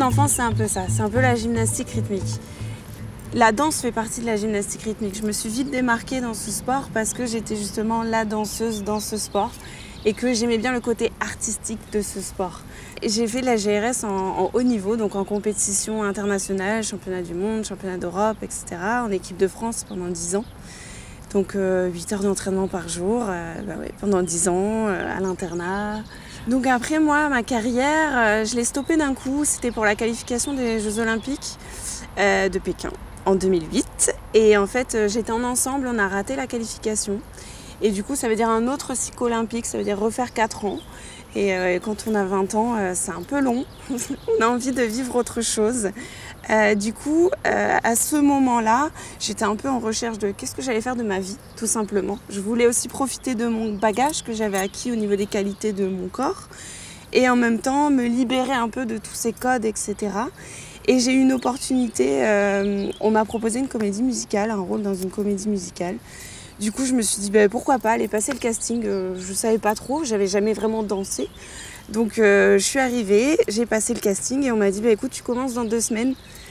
enfance, c'est un peu ça, c'est un peu la gymnastique rythmique. La danse fait partie de la gymnastique rythmique. Je me suis vite démarquée dans ce sport parce que j'étais justement la danseuse dans ce sport et que j'aimais bien le côté artistique de ce sport. J'ai fait de la GRS en haut niveau, donc en compétition internationale, championnat du monde, championnat d'Europe, etc., en équipe de France pendant 10 ans. Donc 8 heures d'entraînement par jour, pendant 10 ans, à l'internat. Donc après, moi, ma carrière, je l'ai stoppée d'un coup. C'était pour la qualification des Jeux Olympiques de Pékin en 2008. Et en fait, j'étais en ensemble, on a raté la qualification. Et du coup, ça veut dire un autre cycle olympique, ça veut dire refaire 4 ans. Et quand on a 20 ans, c'est un peu long. On a envie de vivre autre chose. Du coup, à ce moment-là, j'étais un peu en recherche de qu'est-ce que j'allais faire de ma vie, tout simplement. Je voulais aussi profiter de mon bagage que j'avais acquis au niveau des qualités de mon corps et en même temps me libérer un peu de tous ces codes, etc. Et j'ai eu une opportunité, on m'a proposé une comédie musicale, un rôle dans une comédie musicale. Du coup, je me suis dit, pourquoi pas aller passer le casting. Je ne savais pas trop, j'avais jamais vraiment dansé. Donc, je suis arrivée, j'ai passé le casting et on m'a dit, écoute, tu commences dans 2 semaines.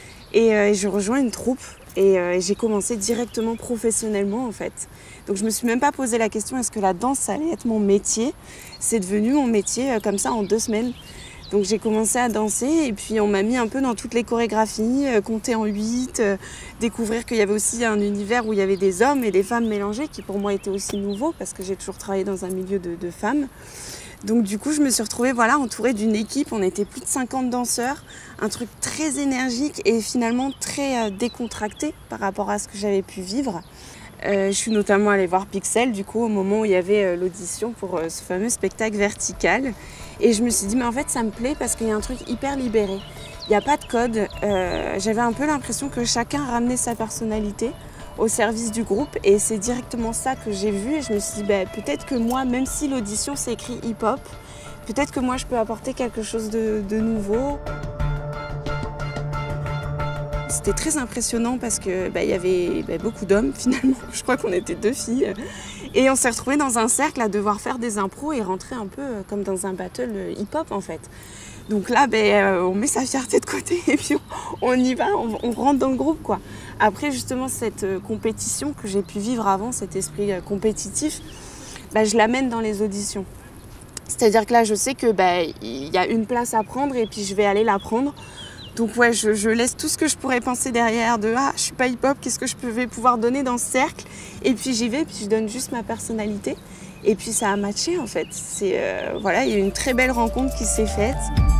Et je rejoins une troupe et j'ai commencé directement professionnellement, en fait. Donc, je me suis même pas posé la question, est-ce que la danse, ça allait être mon métier? C'est devenu mon métier comme ça en 2 semaines. Donc j'ai commencé à danser et puis on m'a mis un peu dans toutes les chorégraphies, compter en 8, découvrir qu'il y avait aussi un univers où il y avait des hommes et des femmes mélangés qui pour moi était aussi nouveau parce que j'ai toujours travaillé dans un milieu de femmes. Donc du coup je me suis retrouvée entourée d'une équipe, on était plus de 50 danseurs, un truc très énergique et finalement très décontracté par rapport à ce que j'avais pu vivre. Je suis notamment allée voir Pixel du coup au moment où il y avait l'audition pour ce fameux spectacle Vertical et je me suis dit mais en fait ça me plaît parce qu'il y a un truc hyper libéré, il n'y a pas de code, j'avais un peu l'impression que chacun ramenait sa personnalité au service du groupe et c'est directement ça que j'ai vu et je me suis dit peut-être que moi même si l'audition c'est écrit hip-hop, peut-être que moi je peux apporter quelque chose de nouveau. C'était très impressionnant parce que y avait beaucoup d'hommes finalement, je crois qu'on était 2 filles. Et on s'est retrouvés dans un cercle à devoir faire des impros et rentrer un peu comme dans un battle hip-hop en fait. Donc là, on met sa fierté de côté et puis on y va, on rentre dans le groupe quoi. Après justement cette compétition que j'ai pu vivre avant, cet esprit compétitif, je l'amène dans les auditions. C'est-à-dire que là je sais que il y a une place à prendre et puis je vais aller la prendre. Donc ouais, je laisse tout ce que je pourrais penser derrière de je suis pas hip-hop, qu'est-ce que je vais pouvoir donner dans ce cercle? Et puis j'y vais, puis je donne juste ma personnalité. Et puis ça a matché en fait. Il y a eu une très belle rencontre qui s'est faite.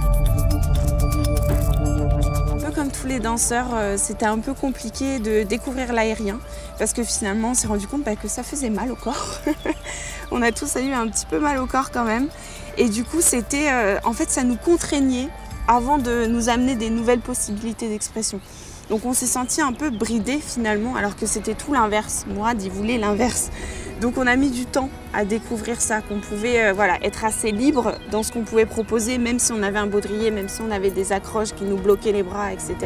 Un peu comme tous les danseurs, c'était un peu compliqué de découvrir l'aérien parce que finalement on s'est rendu compte que ça faisait mal au corps. On a tous eu un petit peu mal au corps quand même. Et du coup c'était, en fait ça nous contraignait avant de nous amener des nouvelles possibilités d'expression. Donc on s'est senti un peu bridé finalement, alors que c'était tout l'inverse. Mourad, il voulait l'inverse. Donc on a mis du temps à découvrir ça, qu'on pouvait être assez libre dans ce qu'on pouvait proposer, même si on avait un baudrier, même si on avait des accroches qui nous bloquaient les bras, etc.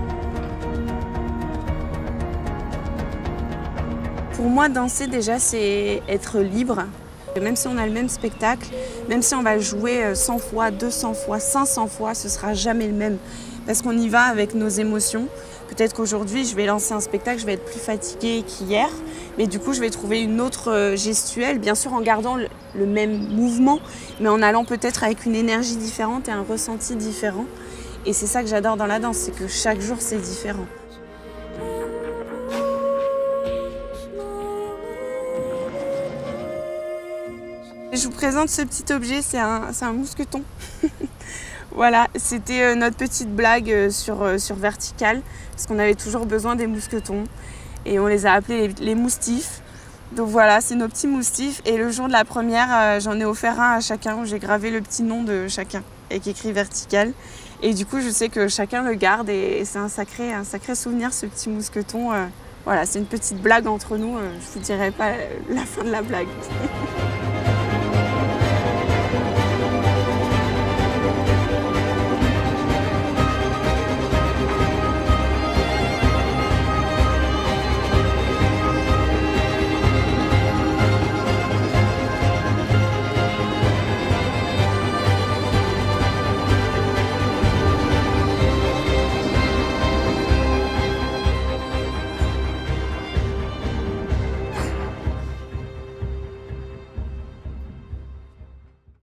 Pour moi, danser déjà, c'est être libre. Même si on a le même spectacle, même si on va le jouer 100 fois, 200 fois, 500 fois, ce ne sera jamais le même. Parce qu'on y va avec nos émotions. Peut-être qu'aujourd'hui, je vais lancer un spectacle, je vais être plus fatiguée qu'hier. Mais du coup, je vais trouver une autre gestuelle, bien sûr en gardant le même mouvement, mais en allant peut-être avec une énergie différente et un ressenti différent. Et c'est ça que j'adore dans la danse, c'est que chaque jour, c'est différent. Je vous présente ce petit objet, c'est un mousqueton. Voilà, c'était notre petite blague sur Vertical, parce qu'on avait toujours besoin des mousquetons. Et on les a appelés les moustifs. Donc voilà, c'est nos petits moustifs. Et le jour de la première, j'en ai offert un à chacun, où j'ai gravé le petit nom de chacun, avec écrit Vertical. Et du coup, je sais que chacun le garde, et c'est un sacré souvenir, ce petit mousqueton. Voilà, c'est une petite blague entre nous, je vous dirai pas la fin de la blague.